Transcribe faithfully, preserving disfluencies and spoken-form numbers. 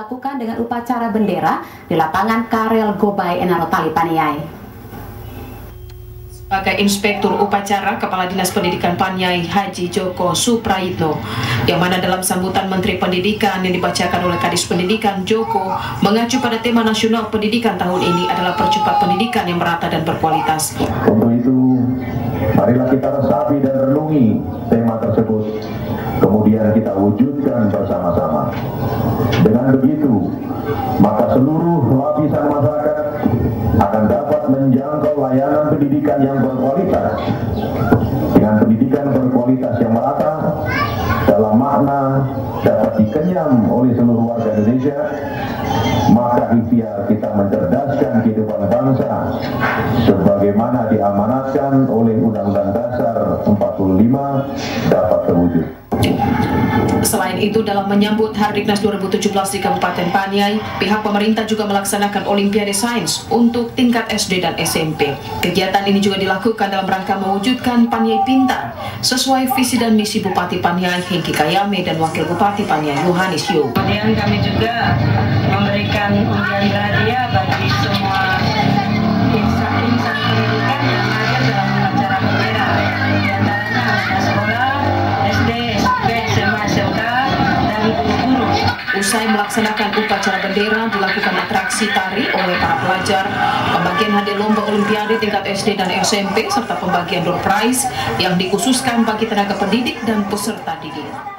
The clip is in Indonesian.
dilakukan dengan upacara bendera di lapangan Karel Gobay Enarotali Paniai. Sebagai Inspektur Upacara Kepala Dinas Pendidikan Paniai Haji Joko Suprayitno, yang mana dalam sambutan Menteri Pendidikan yang dibacakan oleh Kadis Pendidikan, Joko mengacu pada tema nasional pendidikan tahun ini adalah percepat pendidikan yang merata dan berkualitas. Untuk itu, marilah kita resapi dan renungi tema tersebut, kemudian kita wujudkan bersama-sama. Dengan begitu, maka seluruh lapisan masyarakat akan dapat menjangkau layanan pendidikan yang berkualitas. Dengan pendidikan berkualitas yang merata, dalam makna dapat dikenyam oleh seluruh warga Indonesia, maka ikhtiar kita mencerdaskan kehidupan bangsa sebagaimana diamanatkan oleh Undang-Undang Dasar empat puluh lima dapat terwujud. Selain itu, dalam menyambut Hardiknas dua ribu tujuh belas di Kabupaten Paniai, pihak pemerintah juga melaksanakan Olimpiade Sains untuk tingkat S D dan S M P. Kegiatan ini juga dilakukan dalam rangka mewujudkan Paniai Pintar sesuai visi dan misi Bupati Paniai Hengki Kayame dan Wakil Bupati Paniai Yohanes Yu. Kemudian kami juga memberikan undian berhadiah bagi semua insan-insan pendidikan yang hadir dalam upacara bendera. Di antaranya anak sekolah S D, S M P, S M A, S M K, dan guru-guru. Usai melaksanakan upacara bendera, dilakukan atraksi tari oleh para pelajar, pembagian hadiah lomba Olimpiade tingkat S D dan S M P, serta pembagian door prize yang dikhususkan bagi tenaga pendidik dan peserta didik.